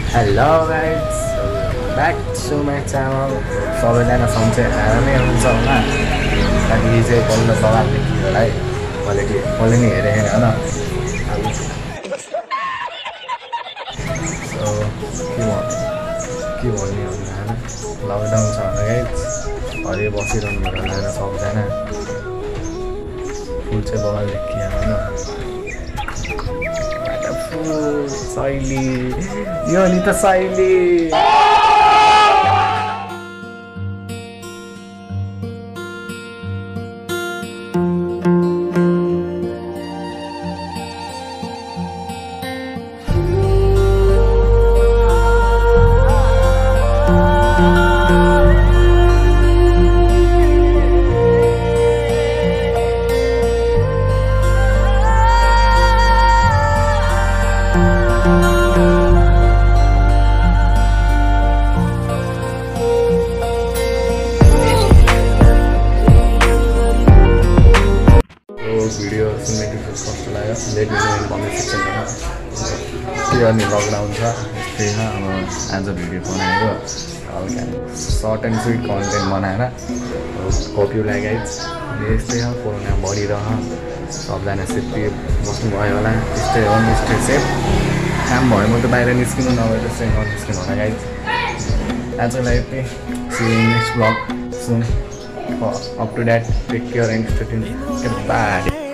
Hello guys, back to my channel. सबैजना सन्चै नै हुनुहुन्छ होला। त्यहाँदेखि चाहिँ बल्ल सवाल देखियो होला है। मैले नि हेरेँ होइन। सो के भन्ने होइन, लकडाउन छ भने गाइज घरै बसिरहनु भयो होइन सबैजना। फुल चाहिँ बवाल देखियो होइन। शैली यो नि त शैली भिडियो सुन्ने कस्तो लाग्यो let me know in comment सेक्सनमा। के गर्ने लकडाउन छ त्यही हो। अब आज भिडियो बनाएको हल्का सर्ट एन्ड स्विट कन्टेन्ट बनाएर होप यु लाइक गाइज। यस्तै हो, कोरोना बढिरह सबजना सेफ्टी बस्नुभयो होला। Stay home stay safe. काम भयो म त बाहिर निस्किनु नभए त्यसै ननिस्किनु होला गाइज। आजलाई यति। सी यु नेक्स्ट ब्लग सुन। Up to that, take care and stay tuned. Goodbye.